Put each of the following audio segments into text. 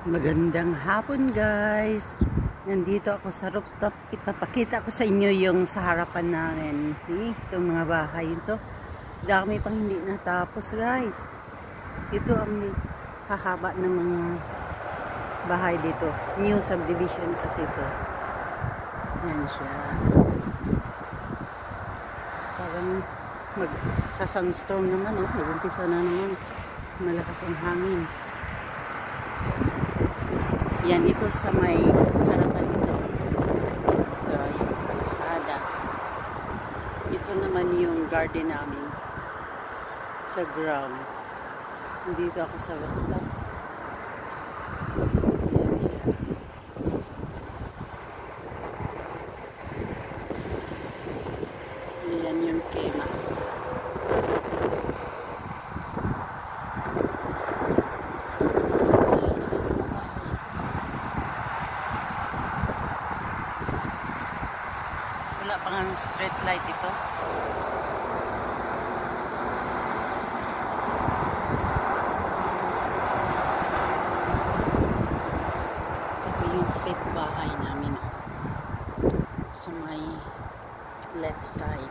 Magandang hapon guys. Nandito ako sa rooftop. Ipapakita ko sa inyo yung sa harapan namin. See? Itong mga bahay ito. Dami pang hindi natapos guys. Ito ang hahaba ng mga bahay dito. New subdivision kasi ito. Yan siya. Parang sa sunstorm naman. Nag-umpisa na naman. Malakas ang hangin. Yan, ito sa may harapan ito. Ito yung kalsada. Ito naman yung garden namin. Sa ground. Dito ako sa rooftop. Yan siya. Yan yung kema. Wala pa nga street light ito. Ito yung kapitbahay namin. Sa may left side.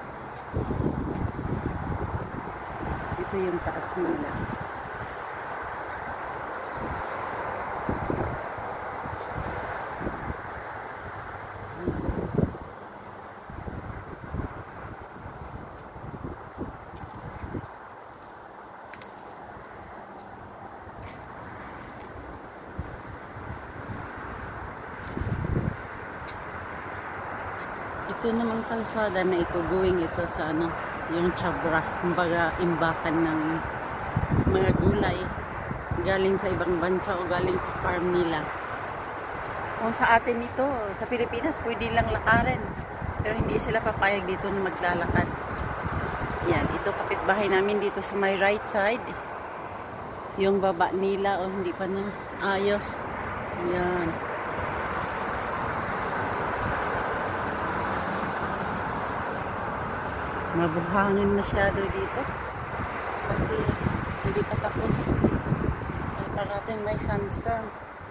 Ito yung taas nila. Ito namang kalsada na ito, going ito sa ano, yung Chabra, kumbaga imbakan ng mga gulay galing sa ibang bansa o galing sa farm nila. Kung sa atin ito, sa Pilipinas, pwede lang lakarin, pero hindi sila papayag dito na maglalakad. Yan, ito kapitbahay namin dito sa my right side. Yung baba nila, hindi pa na ayos. Yan. Mabuhangin masyado dito kasi hindi pa tapos. Ay parating may sunstorm.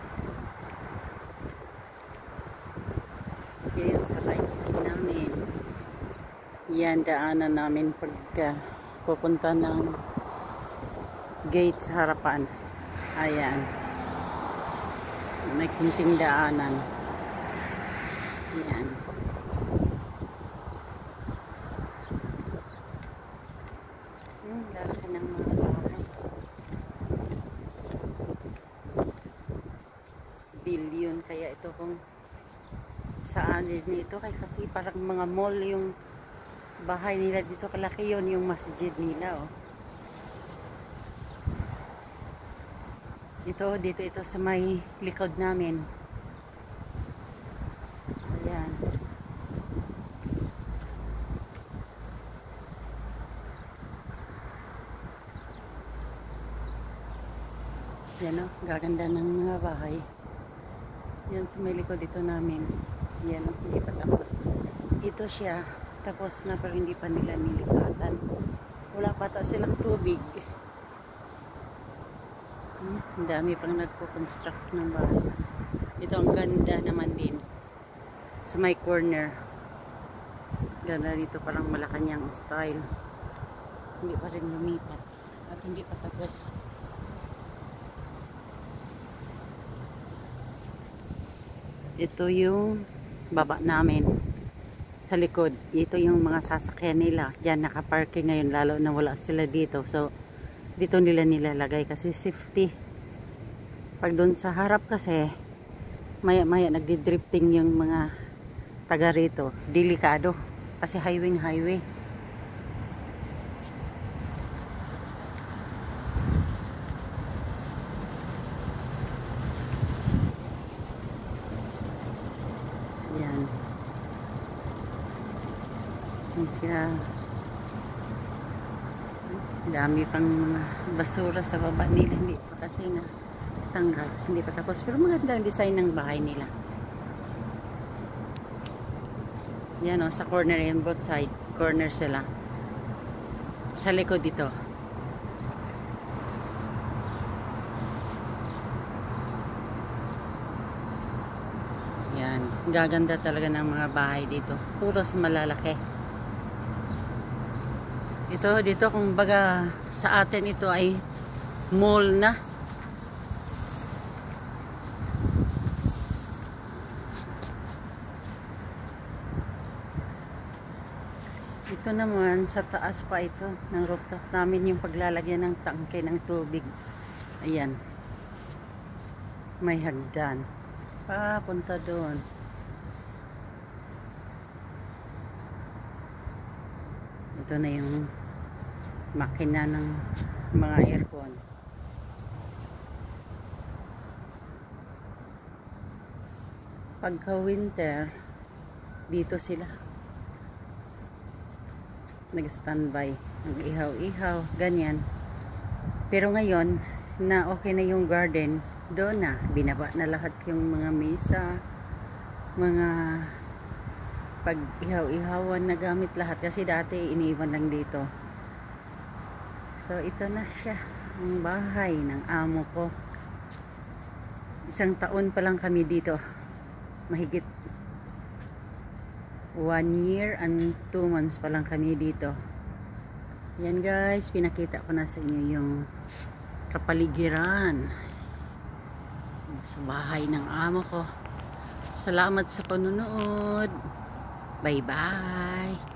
Okay, yung sa right side namin. Yan, daanan namin pagka pupunta ng gate sa harapan. Ayan. May kunting daanan. Yan. Lalaki ng mga bahay. Billion kaya ito kung saan din ito. Kasi parang mga mall yung bahay nila dito. Kalaki yun yung masjid nila. Dito ito sa may likod namin. Ayan. Yan o, gaganda ng mga bahay. Yan sa may likod dito namin. Yan o, hindi pa tapos. Ito siya, tapos na pero hindi pa nila nilipatan. Wala pa ta silang tubig. Ang dami pang nagko-construct ng bahay. Ito ang ganda naman din. Sa may corner. Ganda dito, parang Malacanang style. Hindi pa rin lumipat. At hindi pa tapos. Ito yung baba namin sa likod. Ito yung mga sasakyan nila. Diyan nakaparking ngayon, lalo na wala sila dito. So dito nila nilalagay kasi safety. Pag doon sa harap kasi maya maya nagdi-drifting yung mga taga rito. Delikado kasi highway. Yan. Yan siya. Dami pang basura sa baba nila. Hindi pa kasi na tanggal. Hindi pa tapos. Pero maganda ang design ng bahay nila. Yan o. Sa corner yan. Both side. Corner sila. Sa likod dito. Gaganda talaga ng mga bahay dito. Puros malalaki. Ito, dito kung baga sa atin ito ay mall na. Ito naman, sa taas pa ito, ng rooftop namin yung paglalagyan ng tangke ng tubig. Ayan. May hagdan. Punta doon. Ito na yung makina ng mga aircon. Pagka winter, dito sila nag-standby, nag-ihaw-ihaw, ganyan. Pero ngayon, na okay na yung garden, doon na, binaba na lahat yung mga mesa, mga pag-ihaw-ihawan na gamit lahat. Kasi dati, iniiwan lang dito. So, ito na siya, ang bahay ng amo ko. 1 taon pa lang kami dito. Mahigit 1 year and 2 months pa lang kami dito. Yan guys, pinakita ko na sa inyo yung kapaligiran sa bahay ng amo ko. Salamat sa panunood. Bye bye.